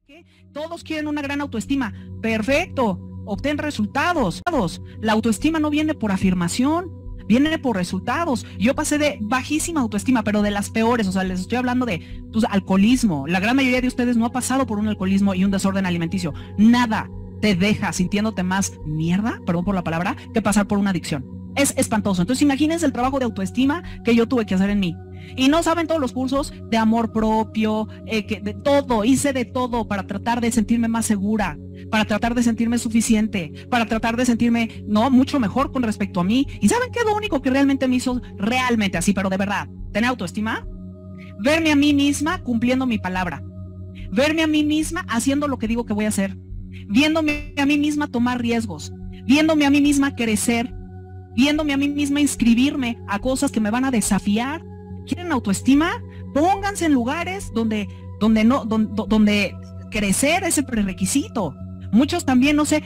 ¿Qué? Todos quieren una gran autoestima. Perfecto, obtén resultados. La autoestima no viene por afirmación, viene por resultados. Yo pasé de bajísima autoestima, pero de las peores. O sea, les estoy hablando de alcoholismo. La gran mayoría de ustedes no ha pasado por un alcoholismo y un desorden alimenticio. Nada te deja sintiéndote más mierda, perdón por la palabra, que pasar por una adicción. Es espantoso. Entonces imagínense el trabajo de autoestima que yo tuve que hacer en mí. Y no saben todos los cursos de amor propio, de todo, hice de todo para tratar de sentirme más segura, para tratar de sentirme suficiente, para tratar de sentirme mucho mejor con respecto a mí. ¿Y saben qué es lo único que realmente me hizo realmente así, pero de verdad, tener autoestima? Verme a mí misma cumpliendo mi palabra, verme a mí misma haciendo lo que digo que voy a hacer, viéndome a mí misma tomar riesgos, viéndome a mí misma crecer, viéndome a mí misma inscribirme a cosas que me van a desafiar. ¿Quieren autoestima? Pónganse en lugares donde crecer es el prerequisito. Muchos también no se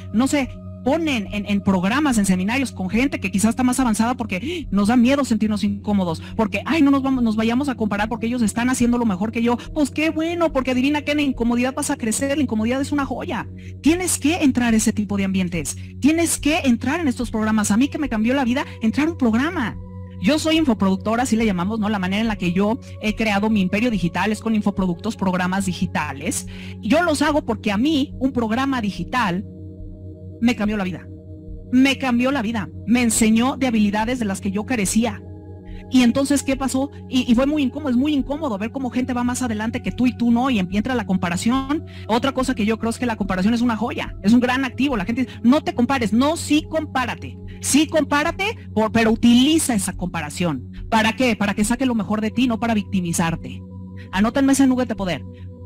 ponen en programas, en seminarios con gente que quizás está más avanzada porque nos da miedo sentirnos incómodos, porque no nos vayamos a comparar porque ellos están haciendo lo mejor que yo. Pues qué bueno, porque adivina que en la incomodidad vas a crecer. La incomodidad es una joya. Tienes que entrar a ese tipo de ambientes, tienes que entrar en estos programas. A mí que me cambió la vida entrar a un programa. Yo soy infoproductora, así le llamamos, ¿no? La manera en la que yo he creado mi imperio digital es con infoproductos, programas digitales. Yo los hago porque a mí un programa digital me cambió la vida. Me cambió la vida. Me enseñó de habilidades de las que yo carecía. Y entonces, ¿qué pasó? Y fue muy incómodo, es muy incómodo ver cómo gente va más adelante que tú y tú no, y entra la comparación. Otra cosa que yo creo es que la comparación es una joya, es un gran activo. La gente dice, no te compares, no, sí compárate. Sí compárate, pero utiliza esa comparación. ¿Para qué? Para que saque lo mejor de ti, no para victimizarte. Anótenme ese nugget de poder.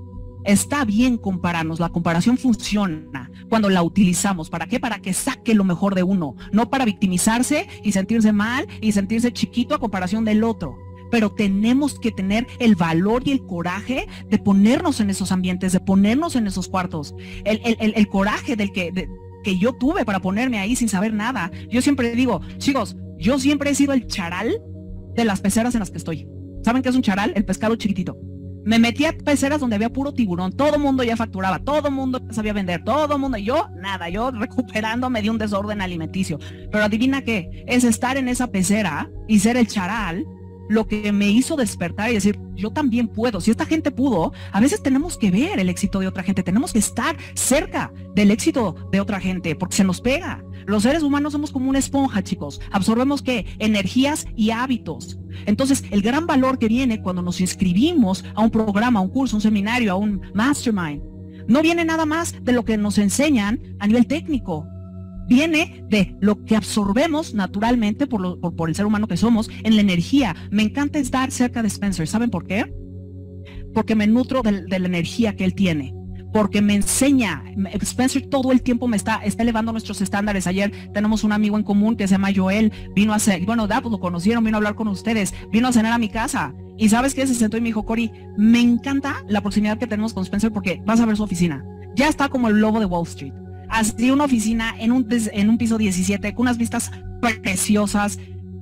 Está bien compararnos, la comparación funciona cuando la utilizamos. ¿Para qué? Para que saque lo mejor de uno, no para victimizarse y sentirse mal y sentirse chiquito a comparación del otro. Pero tenemos que tener el valor y el coraje de ponernos en esos ambientes, de ponernos en esos cuartos. El coraje que yo tuve para ponerme ahí sin saber nada. Yo siempre digo, chicos, yo siempre he sido el charal de las peceras en las que estoy. ¿Saben qué es un charal? El pescado chiquitito. Me metí a peceras donde había puro tiburón, todo el mundo ya facturaba, todo el mundo sabía vender, todo el mundo, y yo nada, yo recuperándome de un desorden alimenticio. Pero adivina qué, es estar en esa pecera y ser el charal lo que me hizo despertar y decir, yo también puedo. Si esta gente pudo, a veces tenemos que ver el éxito de otra gente, tenemos que estar cerca del éxito de otra gente, porque se nos pega. Los seres humanos somos como una esponja, chicos. Absorbemos ¿qué? Energías y hábitos. Entonces, el gran valor que viene cuando nos inscribimos a un programa, a un curso, a un seminario, a un mastermind, no viene nada más de lo que nos enseñan a nivel técnico. Viene de lo que absorbemos naturalmente por el ser humano que somos en la energía. Me encanta estar cerca de Spencer. ¿Saben por qué? Porque me nutro de la energía que él tiene. Porque me enseña. Spencer todo el tiempo me está elevando nuestros estándares. Ayer tenemos un amigo en común que se llama Joel, vino a hacer, pues lo conocieron, vino a hablar con ustedes, vino a cenar a mi casa, y ¿sabes qué? Se sentó y me dijo, Cori, me encanta la proximidad que tenemos con Spencer porque vas a ver su oficina, ya está como el lobo de Wall Street, así una oficina en un piso 17 con unas vistas preciosas.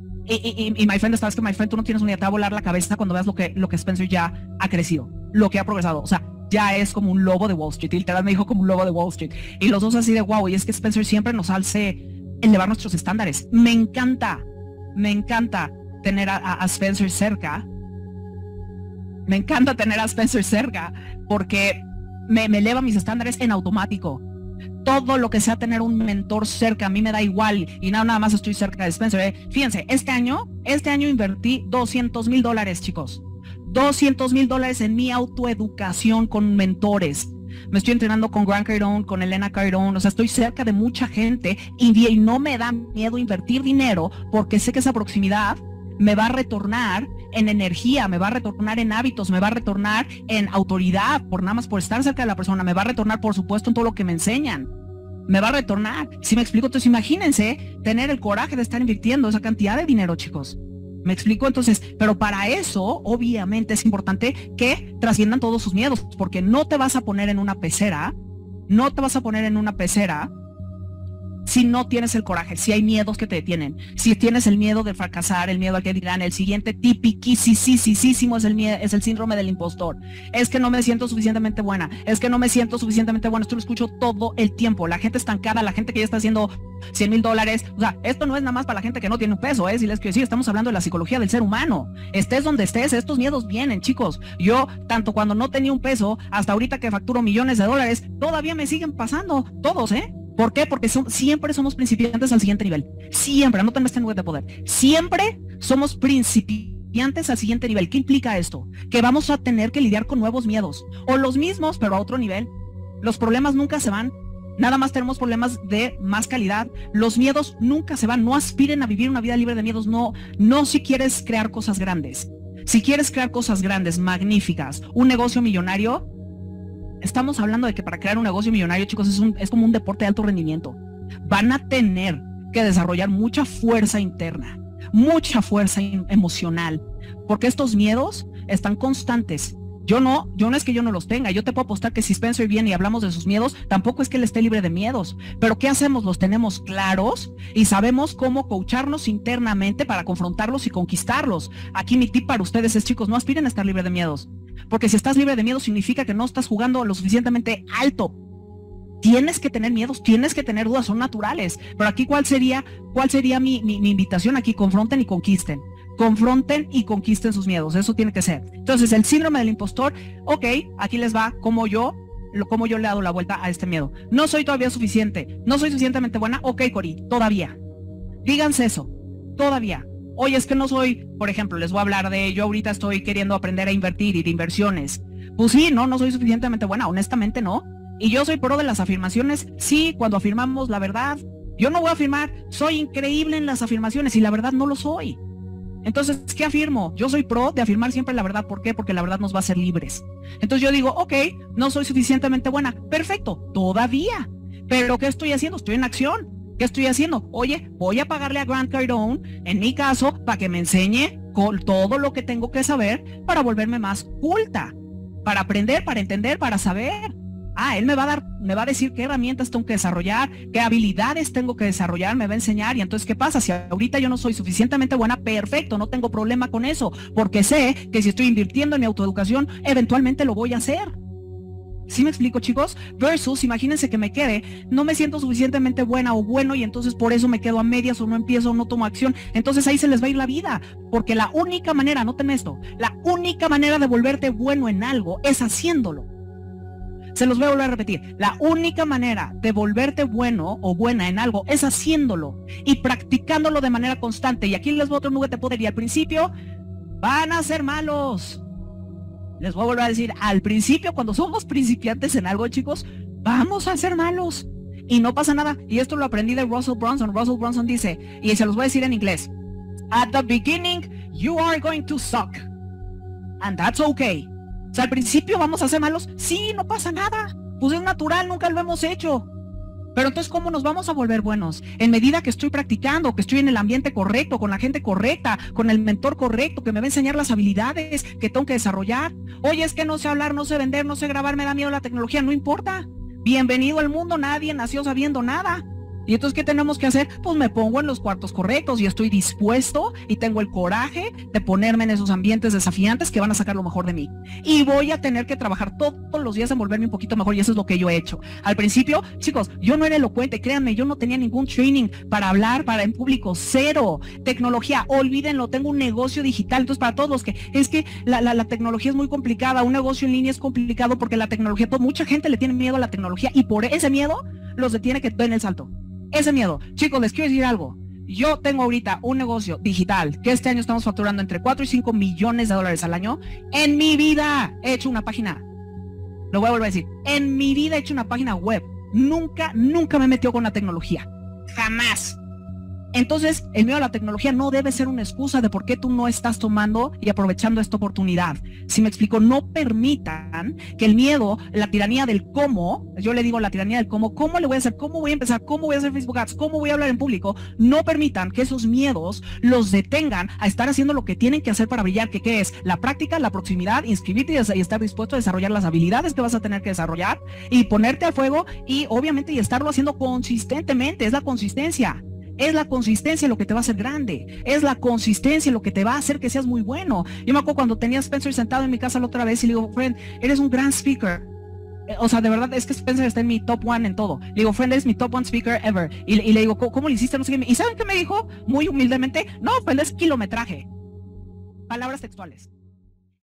Y my friend, sabes que my friend, tú no tienes una idea, te va a volar la cabeza cuando veas lo que Spencer ya ha crecido, lo que ha progresado. O sea, ya es como un lobo de Wall Street. Y literal me dijo como un lobo de Wall Street. Y los dos así de wow. Y es que Spencer siempre nos hace elevar nuestros estándares. Me encanta tener a Spencer cerca. Me encanta tener a Spencer cerca porque me eleva mis estándares en automático. Todo lo que sea tener un mentor cerca, a mí me da igual. Y nada más estoy cerca de Spencer. Fíjense, este año invertí $200,000, chicos. $200,000 en mi autoeducación con mentores. Me estoy entrenando con Grant Cardone, con Elena Cardone. O sea, estoy cerca de mucha gente y no me da miedo invertir dinero porque sé que esa proximidad me va a retornar en energía, me va a retornar en hábitos, me va a retornar en autoridad nada más por estar cerca de la persona, me va a retornar por supuesto en todo lo que me enseñan, me va a retornar. ¿Sí me explico? Entonces imagínense tener el coraje de estar invirtiendo esa cantidad de dinero, chicos. ¿Me explico? Entonces, pero para eso, obviamente, es importante que trasciendan todos sus miedos, porque no te vas a poner en una pecera si no tienes el coraje, si hay miedos que te detienen, si tienes el miedo de fracasar, el miedo al que dirán, el siguiente tipiquísimo es el síndrome del impostor. Es que no me siento suficientemente buena, es que no me siento suficientemente buena. Esto lo escucho todo el tiempo. La gente estancada, la gente que ya está haciendo $100,000. O sea, esto no es nada más para la gente que no tiene un peso, si les quiero decir, estamos hablando de la psicología del ser humano. Estés donde estés, estos miedos vienen, chicos. Yo, tanto cuando no tenía un peso, hasta ahorita que facturo millones de dólares, todavía me siguen pasando, todos, ¿Por qué? Porque siempre somos principiantes al siguiente nivel. Siempre, anótenme este nube de poder. Siempre somos principiantes al siguiente nivel. ¿Qué implica esto? Que vamos a tener que lidiar con nuevos miedos. O los mismos, pero a otro nivel. Los problemas nunca se van. Nada más tenemos problemas de más calidad. Los miedos nunca se van. No aspiren a vivir una vida libre de miedos. No si quieres crear cosas grandes. Si quieres crear cosas grandes, magníficas, un negocio millonario, estamos hablando de que para crear un negocio millonario, chicos, es como un deporte de alto rendimiento. Van a tener que desarrollar mucha fuerza interna, mucha fuerza emocional, porque estos miedos están constantes. Yo no es que yo no los tenga. Yo te puedo apostar que si Spencer viene y hablamos de sus miedos, tampoco es que él esté libre de miedos. Pero ¿qué hacemos? Los tenemos claros y sabemos cómo coacharnos internamente para confrontarlos y conquistarlos. Aquí mi tip para ustedes es, chicos, no aspiren a estar libre de miedos. Porque si estás libre de miedo significa que no estás jugando lo suficientemente alto. Tienes que tener miedos, tienes que tener dudas, son naturales. Pero aquí, ¿cuál sería mi invitación? Aquí, confronten y conquisten. Confronten y conquisten sus miedos, eso tiene que ser. Entonces, el síndrome del impostor, ok, aquí les va cómo yo le he dado la vuelta a este miedo. No soy todavía suficiente, no soy suficientemente buena, ok, Cori, todavía. Díganse eso, todavía. Oye, es que no soy, por ejemplo, les voy a hablar de, yo ahorita estoy queriendo aprender a invertir y de inversiones. Pues sí, no soy suficientemente buena, honestamente no. Y yo soy pro de las afirmaciones, sí, cuando afirmamos la verdad. Yo no voy a afirmar, soy increíble en las afirmaciones y la verdad no lo soy. Entonces, ¿qué afirmo? Yo soy pro de afirmar siempre la verdad. ¿Por qué? Porque la verdad nos va a hacer libres. Entonces yo digo, ok, no soy suficientemente buena. Perfecto, todavía. Pero ¿qué estoy haciendo? Estoy en acción. ¿Qué estoy haciendo? Oye, voy a pagarle a Grant Cardone, en mi caso, para que me enseñe con todo lo que tengo que saber para volverme más culta, para aprender, para entender, para saber. Él me va a decir qué herramientas tengo que desarrollar, qué habilidades tengo que desarrollar, me va a enseñar. Y entonces, ¿qué pasa? Si ahorita yo no soy suficientemente buena, perfecto, no tengo problema con eso, porque sé que si estoy invirtiendo en mi autoeducación, eventualmente lo voy a hacer. ¿Sí me explico, chicos? Versus, imagínense que me quede, no me siento suficientemente buena o bueno y entonces por eso me quedo a medias o no empiezo o no tomo acción. Entonces ahí se les va a ir la vida, porque la única manera, noten esto, la única manera de volverte bueno en algo es haciéndolo. Se los voy a volver a repetir, la única manera de volverte bueno o buena en algo es haciéndolo y practicándolo de manera constante. Y aquí les voy a otro nugget de poder y al principio van a ser malos. Les voy a volver a decir, al principio, cuando somos principiantes en algo, chicos, vamos a ser malos. Y no pasa nada. Y esto lo aprendí de Russell Brunson. Russell Brunson dice, y se los voy a decir en inglés, at the beginning, you are going to suck. And that's okay. O sea, al principio vamos a ser malos. Sí, no pasa nada. Pues es natural, nunca lo hemos hecho. Pero entonces, ¿cómo nos vamos a volver buenos? En medida que estoy practicando, que estoy en el ambiente correcto, con la gente correcta, con el mentor correcto, que me va a enseñar las habilidades que tengo que desarrollar. Oye, es que no sé hablar, no sé vender, no sé grabar, me da miedo la tecnología, no importa. Bienvenido al mundo, nadie nació sabiendo nada. ¿Y entonces qué tenemos que hacer? Pues me pongo en los cuartos correctos y estoy dispuesto y tengo el coraje de ponerme en esos ambientes desafiantes que van a sacar lo mejor de mí. Y voy a tener que trabajar todos los días en volverme un poquito mejor y eso es lo que yo he hecho. Al principio, chicos, yo no era elocuente, créanme, yo no tenía ningún training para hablar en público, cero. Tecnología, olvídenlo, tengo un negocio digital. Entonces, para todos los que, es que la tecnología es muy complicada, un negocio en línea es complicado porque la tecnología, mucha gente le tiene miedo a la tecnología y por ese miedo los detiene que den el salto. Ese miedo. Chicos, les quiero decir algo. Yo tengo ahorita un negocio digital que este año estamos facturando entre 4 y 5 millones de dólares al año. En mi vida he hecho una página. Lo voy a volver a decir. En mi vida he hecho una página web. Nunca me he metido con la tecnología. Jamás. Entonces, el miedo a la tecnología no debe ser una excusa de por qué tú no estás tomando y aprovechando esta oportunidad. Si me explico, no permitan que el miedo, la tiranía del cómo, yo le digo la tiranía del cómo le voy a hacer, cómo voy a empezar, cómo voy a hacer Facebook Ads, cómo voy a hablar en público, no permitan que esos miedos los detengan a estar haciendo lo que tienen que hacer para brillar, que ¿qué es? La práctica, la proximidad, inscribirte y estar dispuesto a desarrollar las habilidades que vas a tener que desarrollar y ponerte al fuego y obviamente y estarlo haciendo consistentemente, es la consistencia. Es la consistencia lo que te va a hacer grande. Es la consistencia lo que te va a hacer que seas muy bueno. Yo me acuerdo cuando tenía a Spencer sentado en mi casa la otra vez y le digo, friend, eres un gran speaker. O sea, de verdad, es que Spencer está en mi top one en todo. Le digo, friend, es mi top one speaker ever. Y le digo, ¿cómo le hiciste? No sé qué. ¿Y saben qué me dijo? Muy humildemente, no, friend, es kilometraje. Palabras textuales.